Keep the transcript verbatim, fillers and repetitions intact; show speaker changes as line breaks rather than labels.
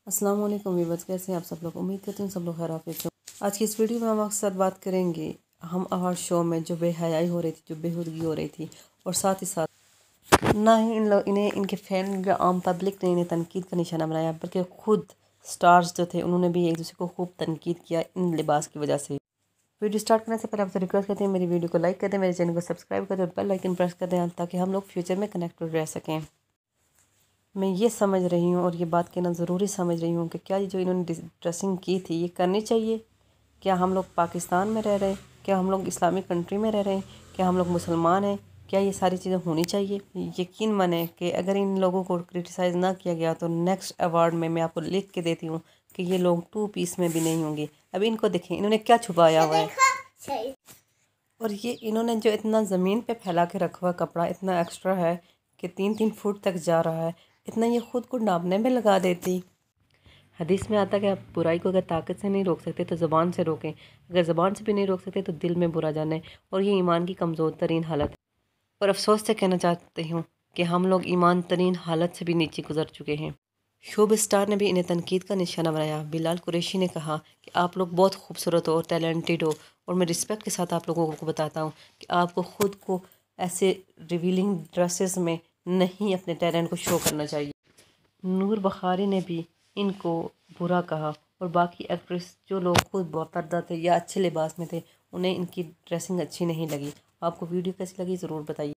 अस्सलाम वालेकुम व्यूअर्स, कैसे हैं आप सब लोग। उम्मीद करती हूँ सब लोग खैरियत से। आज की इस वीडियो में हम आपके साथ बात करेंगे हम अवार्ड शो में जो बेहयाई हो रही थी, जो बेहुदगी हो रही थी, और साथ ही साथ ना ही इन लोग इन्हें इनके फैन या आम पब्लिक ने इन्हें तनकीद का निशाना बनाया, बल्कि खुद स्टार्स जो थे उन्होंने भी एक दूसरे को खूब तनकीद किया इन लिबास की वजह से। वीडियो स्टार्ट करने से पहले आपसे रिक्वेस्ट करते हैं मेरी वीडियो को लाइक कर दें, मेरे चैनल को सब्सक्राइब कर दें और बेल आइकन प्रेस कर दें ताकि हम लोग फ्यूचर में कनेक्टेड रह सकें। मैं ये समझ रही हूँ और ये बात कहना ज़रूरी समझ रही हूँ कि क्या ये जो इन्होंने ड्रेसिंग की थी ये करनी चाहिए। क्या हम लोग पाकिस्तान में रह रहे हैं, क्या हम लोग इस्लामिक कंट्री में रह रहे हैं, क्या हम लोग मुसलमान हैं, क्या ये सारी चीज़ें होनी चाहिए। यकीन माने कि अगर इन लोगों को क्रिटिसाइज़ ना किया गया तो नेक्स्ट अवार्ड में मैं आपको लिख के देती हूँ कि ये लोग टू पीस में भी नहीं होंगे। अभी इनको देखें इन्होंने क्या छुपाया हुआ है, और ये इन्होंने जो इतना ज़मीन पे फैला के रखा हुआ कपड़ा इतना एक्स्ट्रा है कि तीन तीन फुट तक जा रहा है, इतना ये ख़ुद को नापने में लगा देती। हदीस में आता है कि आप बुराई को अगर ताकत से नहीं रोक सकते तो ज़बान से रोकें, अगर ज़बान से भी नहीं रोक सकते तो दिल में बुरा जाने, और ये ईमान की कमज़ोर तरीन हालत है। और अफसोस से कहना चाहती हूँ कि हम लोग ईमान तरीन हालत से भी नीचे गुजर चुके हैं। शोब स्टार ने भी इन्हें तनकीद का निशाना बनाया। बिलाल कुरैशी ने कहा कि आप लोग बहुत खूबसूरत हो और टैलेंटेड हो, और मैं रिस्पेक्ट के साथ आप लोगों को बताता हूँ कि आपको ख़ुद को ऐसे रिवीलिंग ड्रेसेस में नहीं अपने टैलेंट को शो करना चाहिए। नूर बुखारी ने भी इनको बुरा कहा, और बाकी एक्ट्रेस जो लोग खुद बापर्दा थे या अच्छे लिबास में थे उन्हें इनकी ड्रेसिंग अच्छी नहीं लगी। आपको वीडियो कैसी लगी ज़रूर बताइए।